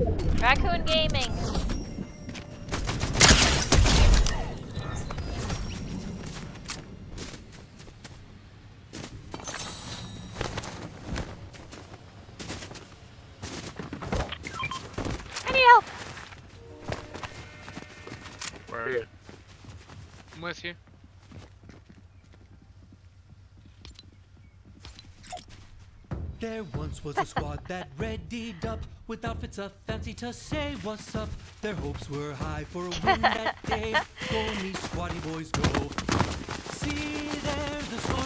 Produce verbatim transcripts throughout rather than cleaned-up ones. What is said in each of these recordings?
Raccoon Gaming. I need help. Where are you? I'm with you. There once was a squad that readied up with outfits so fancy to say what's up. Their hopes were high for a win that day. Go me squatty boys go. See there the storm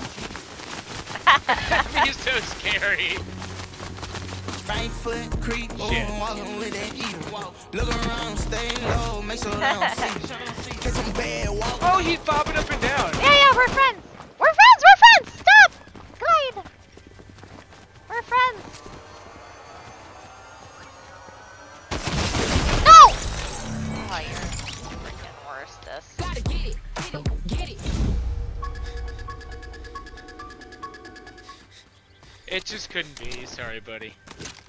He's so scary. Right foot creep, oh, Shit. walking with that evil. Look around, stay low, make sure I don't see. Take some bad walk. Oh, he's bobbing up and down. Yeah, yeah, we're friends. We're friends. We're friends. Stop. Glide. We're friends. No. Oh, you're freaking worse. This. Gotta get it, get it, get it. It just couldn't be. Sorry, buddy.